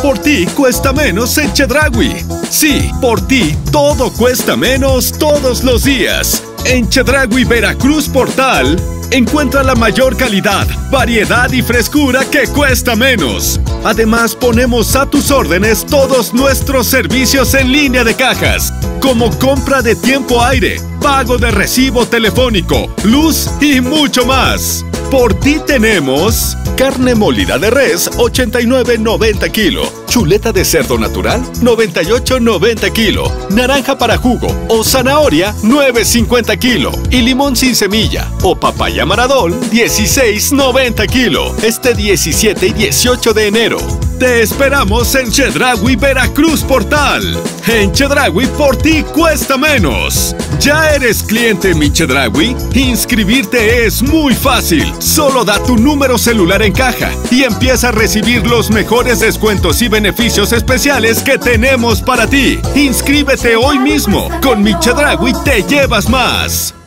Por ti cuesta menos en Chedraui. Sí, por ti todo cuesta menos todos los días. En Chedraui Veracruz Portal, encuentra la mayor calidad, variedad y frescura que cuesta menos. Además, ponemos a tus órdenes todos nuestros servicios en línea de cajas, como compra de tiempo aire, pago de recibo telefónico, luz y mucho más. Por ti tenemos carne molida de res, 89.90 kilo. Chuleta de cerdo natural, 98.90 kilo. Naranja para jugo o zanahoria, 9.50 kilo. Y limón sin semilla o papaya maradol, 16.90 kilo. Este 17 y 18 de enero. Te esperamos en Chedraui Veracruz Portal. En Chedraui por ti cuesta menos. ¿Ya eres cliente Mi Chedraui? Inscribirte es muy fácil. Solo da tu número celular en caja y empieza a recibir los mejores descuentos y beneficios especiales que tenemos para ti. Inscríbete hoy mismo. Con Mi Chedraui te llevas más.